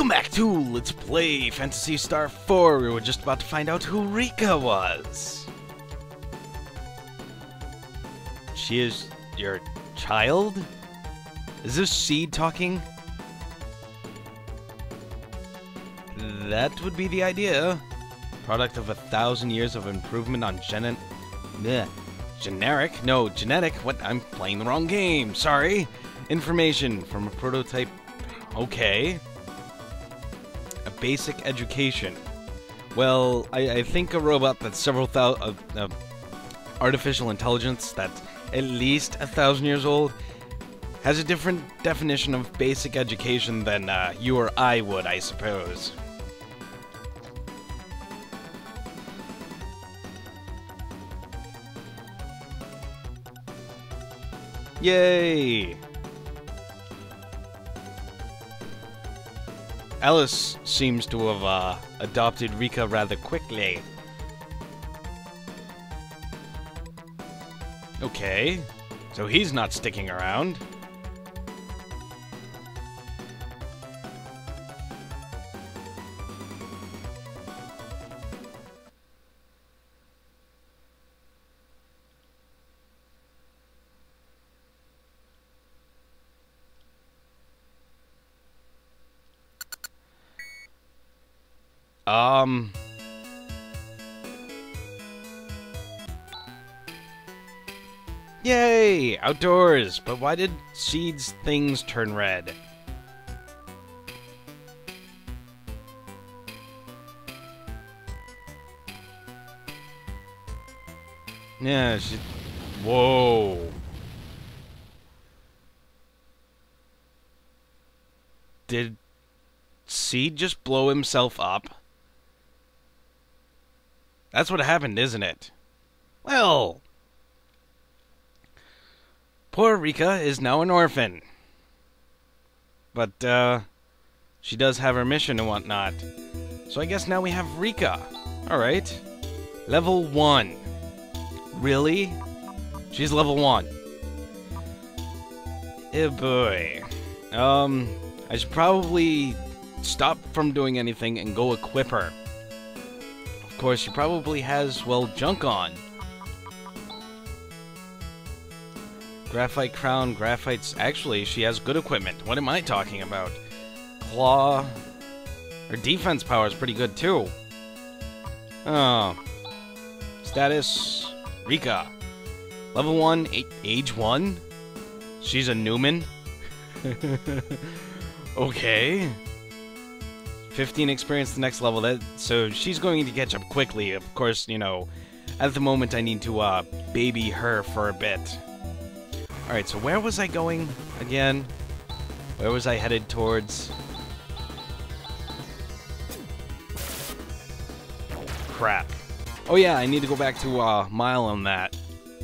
Welcome back to Let's Play Phantasy Star 4. We were just about to find out who Rika was. She is your child? Is this Seed talking? That would be the idea. Product of 1,000 years of improvement on genetic. What? I'm playing the wrong game. Sorry. Information from a prototype. Okay. A basic education. Well, I think a robot that's several thousand... artificial intelligence that's at least 1,000 years old has a different definition of basic education than you or I would, I suppose. Yay! Alice seems to have adopted Rika rather quickly. Okay, so he's not sticking around. Yay! Outdoors! But why did Seed's things turn red? Yeah, she... Whoa! Did Seed just blow himself up? That's what happened, isn't it? Well... Poor Rika is now an orphan. But, she does have her mission and whatnot. So I guess now we have Rika. Alright. Level 1. Really? She's level 1. Eh boy. I should probably stop from doing anything and go equip her. Of course, she probably has, well, junk on. Graphite crown, graphites... Actually, she has good equipment. What am I talking about? Claw... Her defense power is pretty good, too. Oh. Status... Rika. Level 1, age 1? She's a Newman? Okay. 15 experience the next level. So she's going to catch up quickly. Of course, you know, at the moment I need to baby her for a bit. Alright, so where was I going again? Where was I headed towards? Crap. Oh yeah, I need to go back to Mile on that.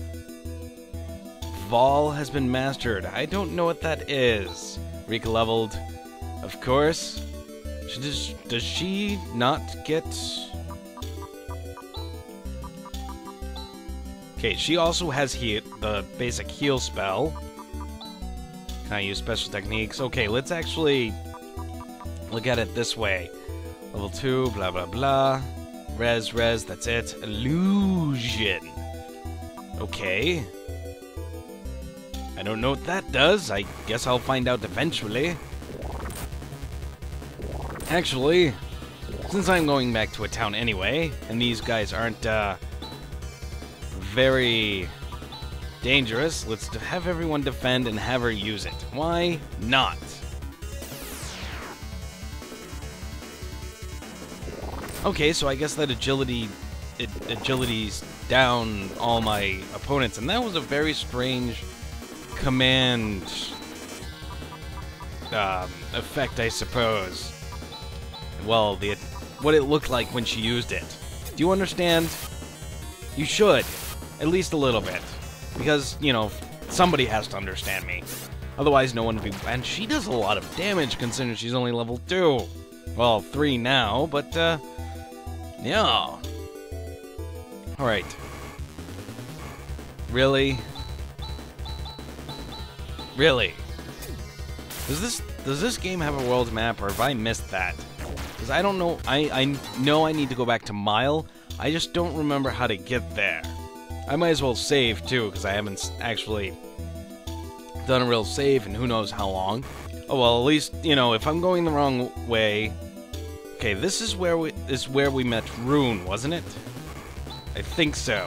Vol has been mastered. I don't know what that is. Rika leveled. Of course. Does she not get... Okay, she also has the basic heal spell. Can I use special techniques? Okay, let's actually look at it this way. Level 2, blah blah blah. Res, that's it. Illusion. Okay. I don't know what that does. I guess I'll find out eventually. Actually, since I'm going back to a town anyway, and these guys aren't, very dangerous, let's have everyone defend and have her use it. Why not? Okay, so I guess that agility's down all my opponents, and that was a very strange command effect, I suppose. Well, what it looked like when she used it. Do you understand? You should. At least a little bit. Because, you know, somebody has to understand me. Otherwise, no one would be... And she does a lot of damage considering she's only level 2. Well, 3 now, but, yeah. Alright. Really? Really? Does this Does this game have a world map, or have I missed that? Because I don't know. I know I need to go back to Mile. I just don't remember how to get there. I might as well save, too, because I haven't actually done a real save in who knows how long. Oh, well, at least, you know, if I'm going the wrong way... Okay, this is where we met Rune, wasn't it? I think so.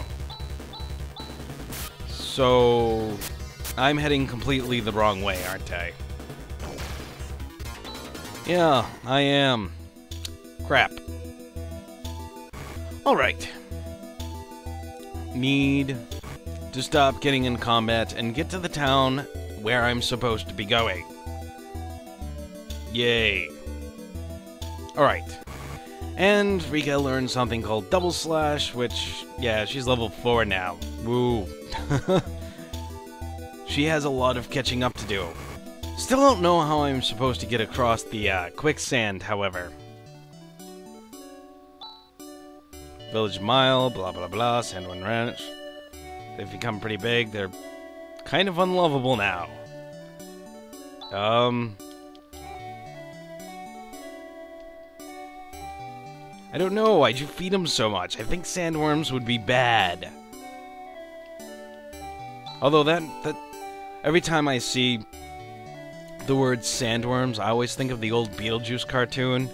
So... I'm heading completely the wrong way, aren't I? Yeah, I am. Crap. Alright. Need to stop getting in combat and get to the town where I'm supposed to be going. Yay. Alright. And Rika learned something called Double Slash, which, yeah, she's level 4 now. Woo. She has a lot of catching up to do. Still don't know how I'm supposed to get across the quicksand, however. Village Mile, blah blah blah, Sandwin Ranch. They've become pretty big. They're kind of unlovable now. I don't know. Why'd you feed them so much? I think sandworms would be bad. Although that every time I see the word sandworms, I always think of the old Beetlejuice cartoon.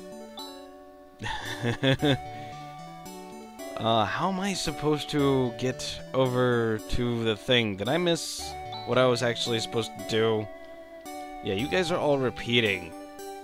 How am I supposed to get over to the thing? Did I miss what I was actually supposed to do? Yeah, you guys are all repeating.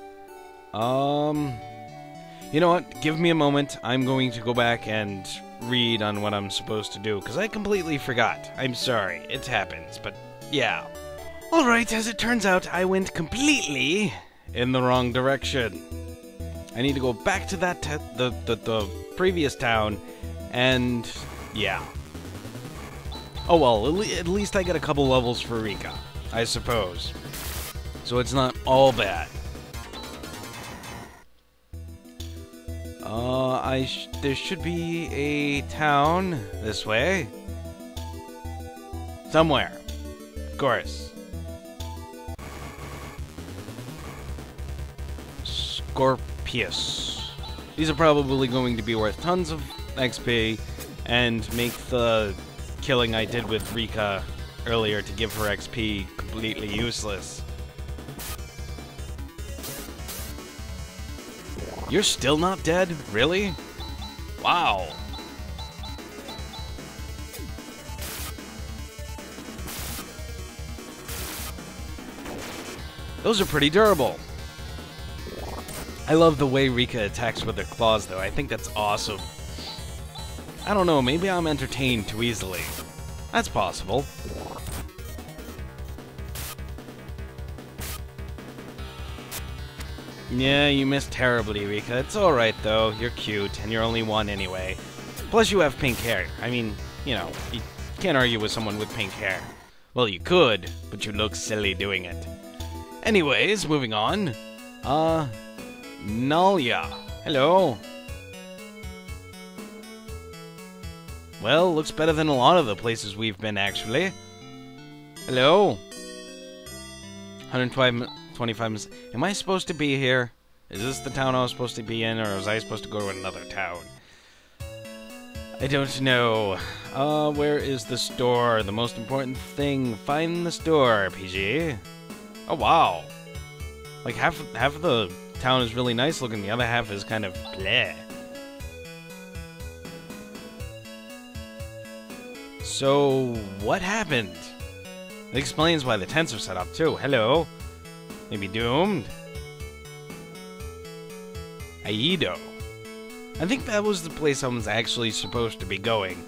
You know what? Give me a moment. I'm going to go back and read on what I'm supposed to do, because I completely forgot. I'm sorry. It happens, but yeah. Alright, as it turns out, I went completely in the wrong direction. I need to go back to that the previous town, and yeah. Oh well, at least I get a couple levels for Rika, I suppose. So it's not all bad. There should be a town this way. Somewhere. Of course. Scorpius. These are probably going to be worth tons of XP and make the killing I did with Rika earlier to give her XP completely useless. You're still not dead? Really? Wow. Those are pretty durable. I love the way Rika attacks with her claws, though. I think that's awesome. I don't know, maybe I'm entertained too easily. That's possible. Yeah, you missed terribly, Rika. It's alright, though. You're cute, and you're only one anyway. Plus, you have pink hair. I mean, you know, you can't argue with someone with pink hair. Well, you could, but you look silly doing it. Anyways, moving on. Nalia. Hello. Well, looks better than a lot of the places we've been, actually. Hello. 125 minutes. Am I supposed to be here? Is this the town I was supposed to be in, or was I supposed to go to another town? I don't know. Where is the store? The most important thing. Find the store, PG. Oh, wow. Like, half of the town is really nice looking, the other half is kind of bleh. So, what happened? It explains why the tents are set up, too. Hello. Maybe doomed? Aido. I think that was the place I was actually supposed to be going.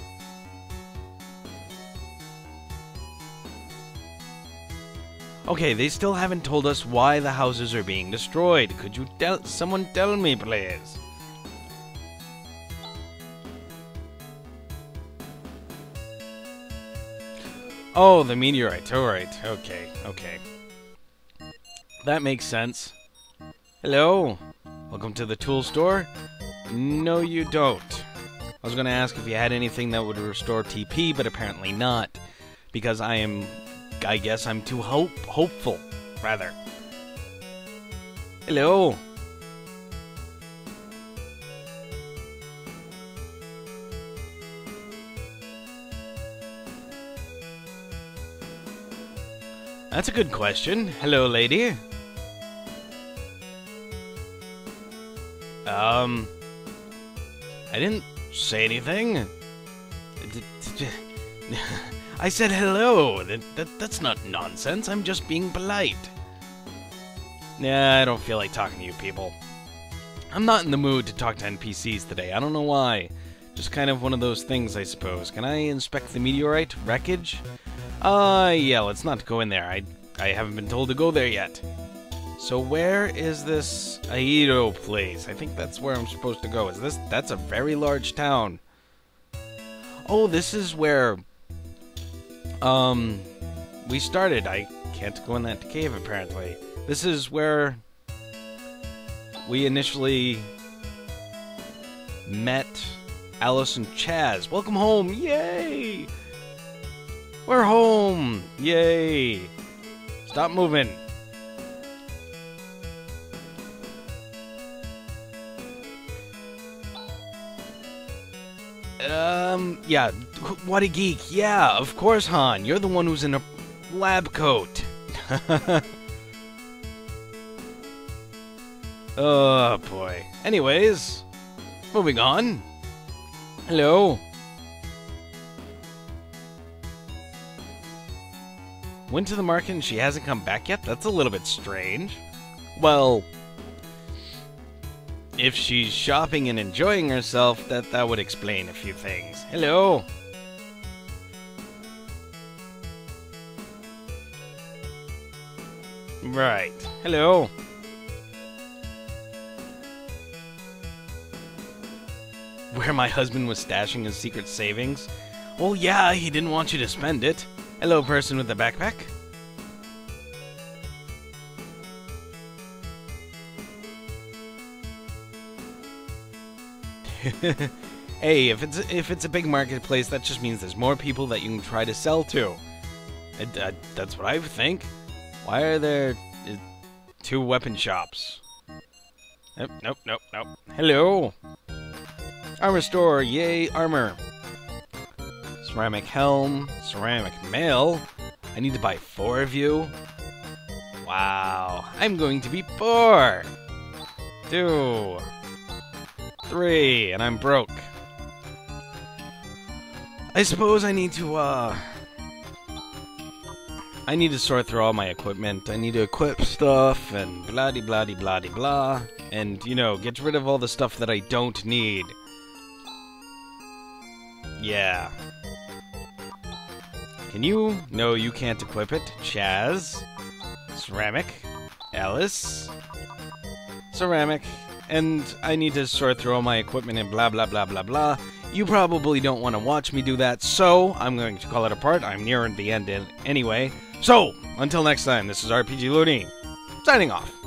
Okay, they still haven't told us why the houses are being destroyed. Could you someone tell me, please? Oh, the meteorite. Alright, okay. That makes sense. Hello? Welcome to the tool store? No, you don't. I was gonna ask if you had anything that would restore TP, but apparently not. Because I guess I'm too hopeful, rather. Hello. That's a good question. Hello, lady. I didn't say anything. I said hello. That's not nonsense. I'm just being polite. Nah, I don't feel like talking to you people. I'm not in the mood to talk to NPCs today. I don't know why. Just kind of one of those things, I suppose. Can I inspect the meteorite wreckage? Yeah, let's not go in there. I haven't been told to go there yet. So where is this Aido place? I think that's where I'm supposed to go. That's a very large town. Oh, this is where we started. I can't go in that cave apparently. This is where we initially met Alice and Chaz. Welcome home. Yay! We're home. Yay! Stop moving. Yeah, what a geek. Yeah, of course, Han. You're the one who's in a lab coat. Oh, boy. Anyways, moving on. Hello. Went to the market and she hasn't come back yet? That's a little bit strange. Well, if she's shopping and enjoying herself, that would explain a few things. Hello. Right. Hello. Where my husband was stashing his secret savings? Well, yeah, he didn't want you to spend it. Hello, person with the backpack. Hey, if it's a big marketplace, that just means there's more people that you can try to sell to. That's what I think. Why are there 2 weapon shops? Nope. Hello. Armor store, yay, armor. Ceramic helm, ceramic mail. I need to buy 4 of you. Wow, I'm going to be poor. 2, 3, and I'm broke. I suppose I need to sort through all my equipment. I need to equip stuff and blah-de-blah-de-blah-de-blah. And, you know, get rid of all the stuff that I don't need. Yeah. Can you? No, you can't equip it. Chaz. Ceramic. Alice. Ceramic. And I need to sort through all my equipment and blah blah blah blah blah. You probably don't want to watch me do that, so I'm going to call it a part. I'm nearing the end anyway. So, until next time, this is RPG Looney, signing off.